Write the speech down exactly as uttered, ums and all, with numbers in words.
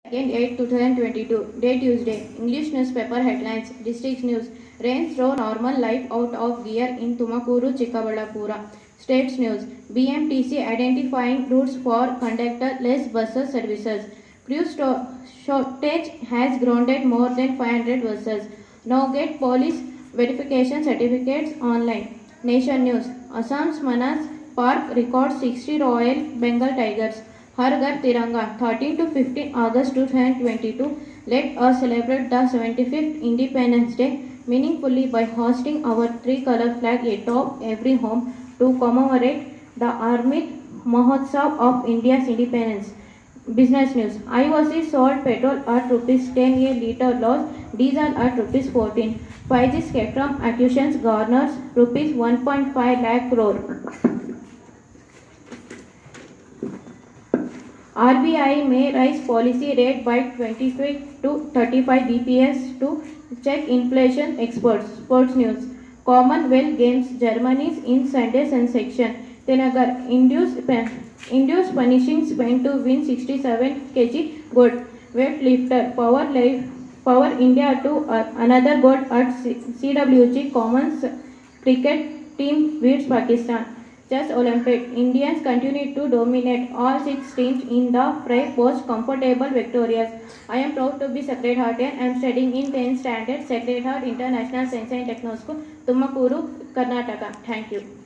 eight twenty twenty-two. Day Tuesday. English newspaper headlines. District news. Rains throw normal life out of gear in Tumakuru, Chikkaballapura. States news. B M T C identifying routes for conductor-less buses services. Crew shortage has grounded more than five hundred buses. Now get police verification certificates online. Nation news. Assam's Manas Park records sixty Royal Bengal tigers. हर घर तिरंगा thirteen to fifteen August twenty twenty-two. Let us celebrate the seventy-fifth Independence Day meaningfully by hosting our three-color flag atop every home to commemorate the Amrit Mahotsav of India's independence. Business news. I O C sold petrol at rupees ten a litre loss, diesel at rupees fourteen. five G spectrum acquisitions garners rupees one point five lakh crore. R B I may raise policy rate by twenty-five to thirty-five B P S to check inflation, experts. Sports news. Commonwealth Games Germany's in Sunday sensation. Tenagar induced, induced punishing Spain to win sixty-seven kilograms gold. Weightlifter Power Life Power India to uh, another gold at C W G Commons cricket team beats Pakistan. Chess Olympic. Indians continue to dominate all six teams in the fray post comfortable victorious. I am proud to be Sacred Heart and I am studying in tenth standard Sacred Heart International Science and Techno School, Tumakuru, Karnataka. Thank you.